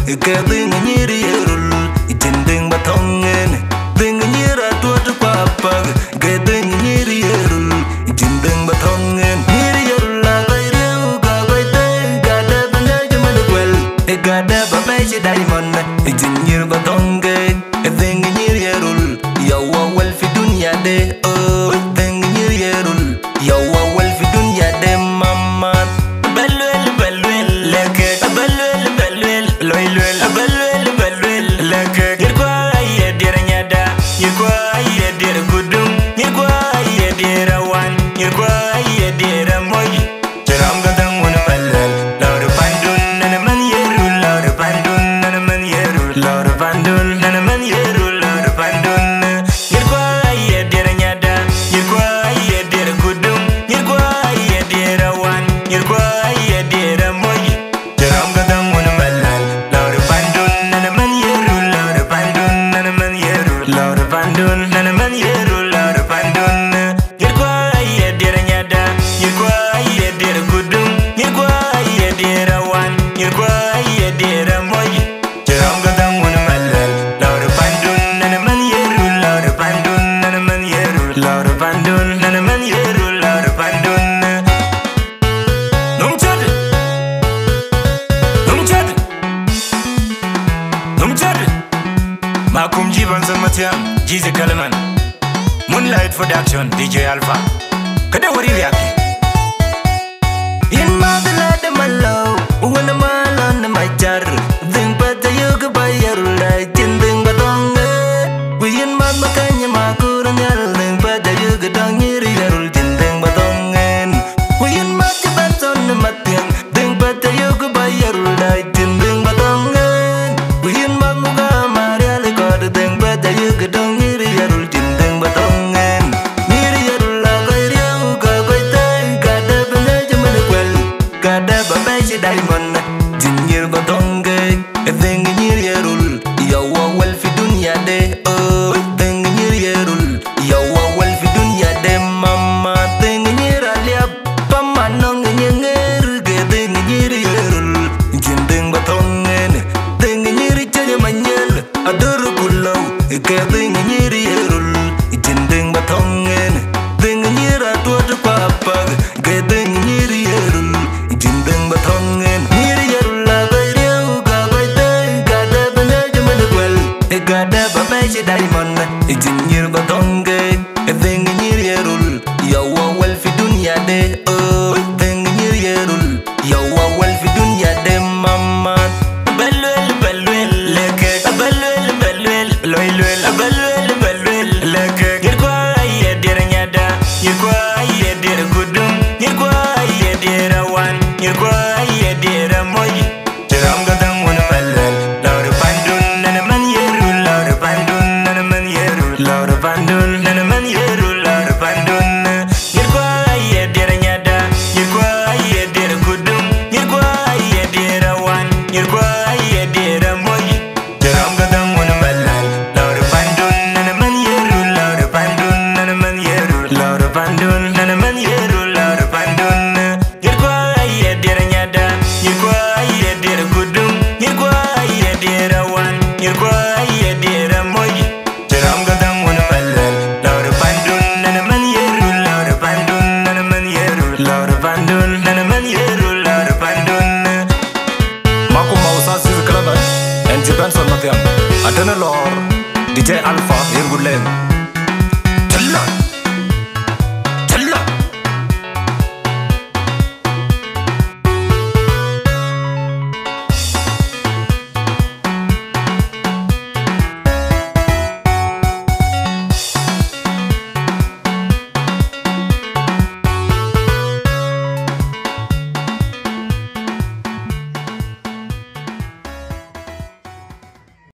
Getting Nyiir Yirol, Jinding Batongen, Ding Nyiira to Papa, getting Nyiir Yirol, Jinding Batongen, Nyiir Yirol, got a baby diamond, it's in Nyiir Batongen, a thing in Nyiir Yirol, Yawa Welfi Dunya de, oh, thing in Nyiir Yirol, Yawa Welfi Dunya de, Mama, Belwell, like it, a Belwell, Loyal, a Belwell, like it, you're quiet, dear Nyada, you're quiet, dear Gudum, you're quiet, dear One, you're quiet, dear Moy, Jeranga Dang one of Lord of Pandun and a man Yirol, Lord of Pandun and a man Yirol, Lord of Pandun and a man Yirol, Lord of Pandun, you're quiet, dear Nyada, you're quiet, dear Gudum, you're quiet, dear One, you're quiet, dear Moy, Jeranga Dang one of Lord of Pandun and a man Yirol, Lord of Pandun and a man Yirol, Lord of Pandun and a man Yirol, Lord of Pandun, you're quiet, dear Nyada, you're quiet, dear Gudum, you're quiet, dear One, you're quiet, dear Moy, Jeranga Dang one of Lord of Pandun and a man Yirol, Lord of Pandun and a man Yirol, Lord of Pandun and a man Yirol, Lord of Pandun. Makum G-Benson Mathiang, Jeezy Clement, Moonlight Production, DJ Alpha. Kada wari yaki. In my blood, my love, when I'm on my jar, think but the yoga by your light, Jinding Batonga. We in my Makanya Makur and yelling, but the yoga down here, Jinding Batongan. We in my G-Benson Mathiang, think but the yoga by your light, Jinding Batongan. We in my Muga Maria, think but the yoga down here, Jinding Batongan. Nyiir Yirol, Gada baby diamond, Nyiir Batongen, a thing in Nyiir Yirol, Yawa Welfi Dunya de, oh, thing in Nyiir Yirol, Yawa Welfi Dunya de, Mama, thing in Nyiir Aliap, Pamanong in Nyiir, getting in Nyiir Yirol, Jinding Batongen, thing in Nyiir Chayamanyel, Adoro Kulo, getting in Nyiir Yirol, Jinding Batongen, thing in Nyiir Atwat Papa, getting in Nyiir Yirol, Jinding Batongen, Nyiir Yirol, Gada baby diamond, it's in Nyiir Batongen, a thing in Nyiir Yirol, Yawa Welfi Dunya de, oh, thing in Nyiir Yirol, Yawa Welfi Dunya de, Mama, Belwell, like it, a Belwell, Loyal, a Belwell, like it, you're quiet, dear Nyada, you're quiet, dear Gudum, you're quiet, dear One, you're quiet, dear Moy, Jeranga Dang one of Lord of Pandun and a man Yirol, Lord of Pandun and a man Yirol, Lord of Pandun and a man Yirol, Lord of Pandun, you're quiet, dear Nyada, you're quiet, dear Gudum, you're quiet, dear One, you're quiet, dear Moy, Jeranga Dang one of Lord of Pandun and a man Yirol, Lord of Pandun and a man Yirol, Lord of Pandun and a man Yirol, Lord of Pandun, you're quiet, dear Nyada, you're quiet, dear Gudum, you're quiet, dear One, you're quiet, dear Moy, Jeranga Dang one of Lord of Pandun and a man Yirol, Lord of Pandun and a man Yirol, Lord of Pandun and a man Yirol, Lord of Pandun. Makum Mausa Clement and G-Benson Mathiang, Adana Lord, DJ Alpha, Yirol.